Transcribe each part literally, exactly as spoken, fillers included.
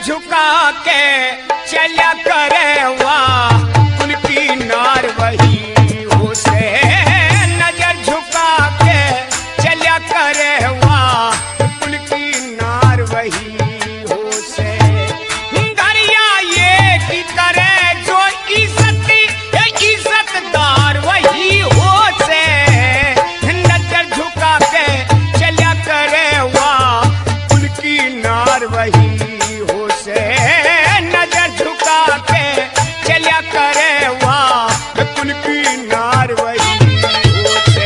झुका के चला करे वाह उनकी नार वही हो से नजर झुका के चला करे वाह उनकी नार वही हो से गरिया ये की करे जो इज्जत इज्जतदार वही हो से नजर झुका के चला करे वाह उनकी नार वही नजर झुका के चलिया करे वाह कुल की नार वही होते।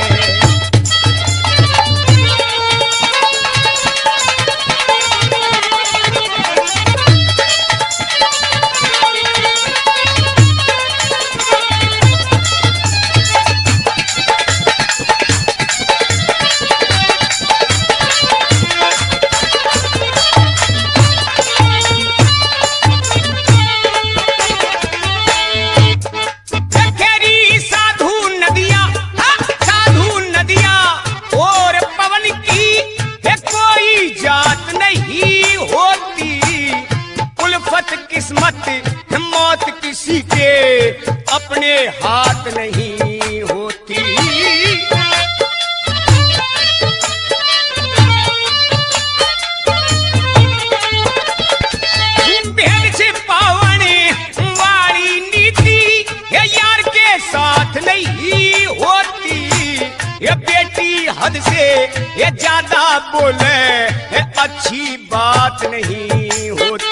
किस्मत मौत किसी के अपने हाथ नहीं होती। भेद से पावने वाली नीति ये यार के साथ नहीं होती। ये बेटी हद से ये ज्यादा बोले ये अच्छी बात नहीं होती।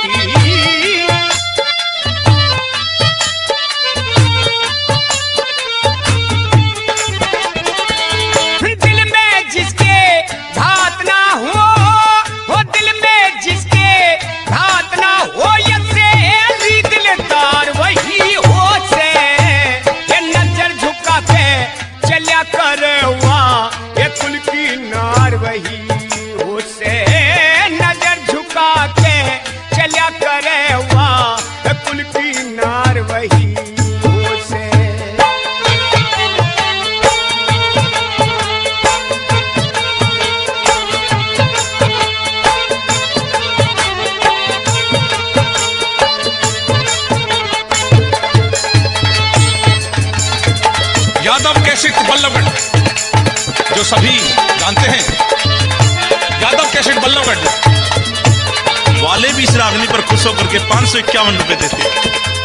यादव कैसेट बल्लभगढ़ जो सभी जानते हैं, यादव कैसेट बल्लभगढ़ वाले भी इस रागनी पर खुश होकर के पांच सौ इक्यावन रुपए देते हैं।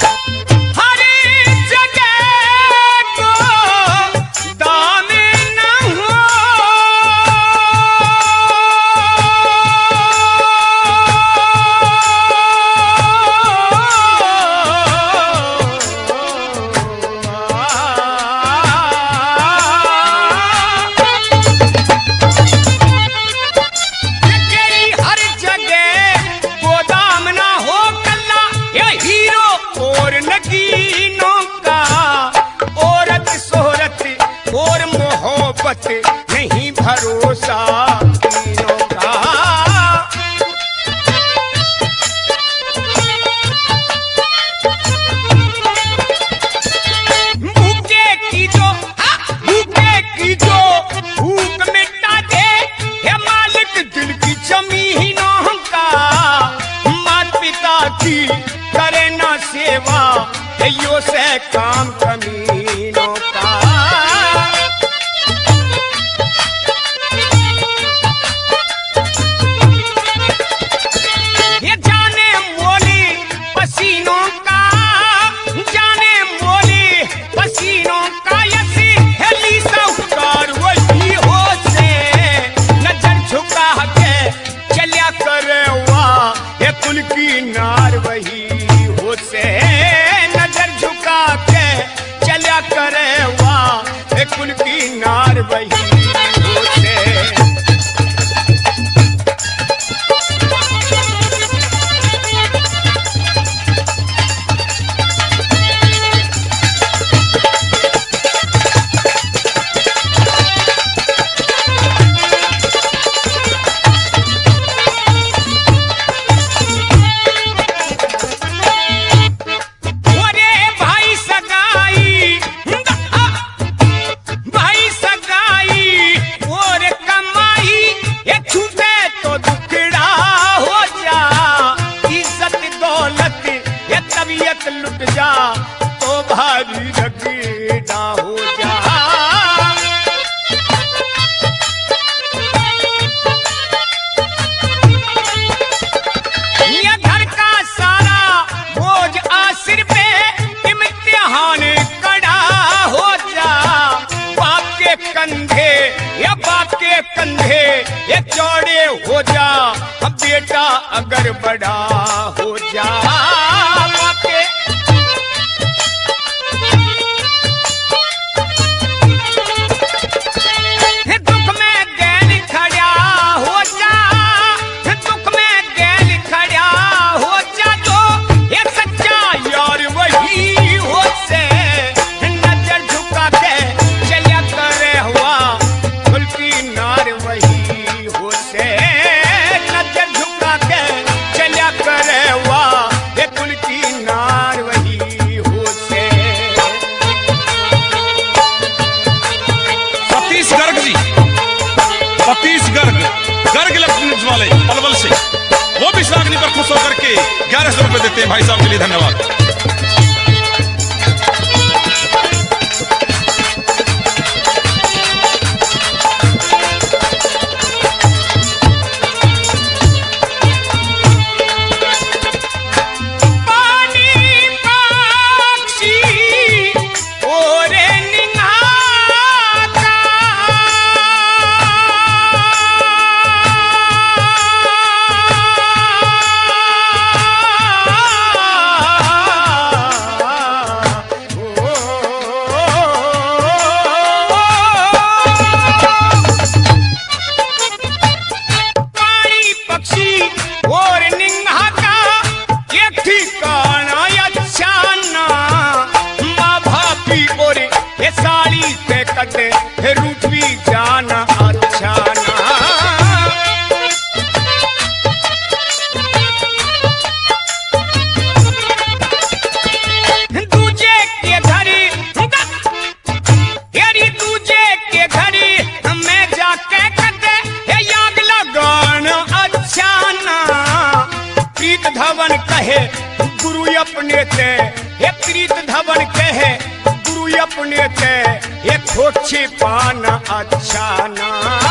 नहीं भरोसा तीनों का भूखे की जो भूखे की जो भूख मिटा दे हे मालिक दिल की जमीनों का। माता पिता की करे ना सेवा यो से काम कमीनों का। नार वही हो से नजर झुका के चला करे वाह कुल की नार वही हो से। भाई सगाई और कमाई कंधे या बाप के कंधे ये चौड़े हो जा, अब बेटा अगर बड़ा हो जा। बाप के दुख में गैल खड़ा हो जा, दुख में गैल खड़ा हो जा, जो ये सच्चा यार वही हो से नजर झुका के चलिया करे हुआ कुल की नार वही हो से नजर झुका के चलिया करे हुआ ये कुल की नार वही हो से। सतीश गर्ग जी, सतीश गर्ग गर्ग इलेक्ट्रॉनिक्स वाले पलवल से, वो भी सागनी पर खुश होकर के ग्यारह सौ रुपए देते हैं। भाई साहब के लिए धन्यवाद। रूठ भी जाना अच्छा ना, दूजे के घरी यारी दूजे के घरी मैं जाके कटे याद लगान अच्छा ना। प्रीत धवन कहे गुरु अपने थे, हे प्रीत धवन कहे गुरु अपने थे, ये खोछे पाना अच्छा ना।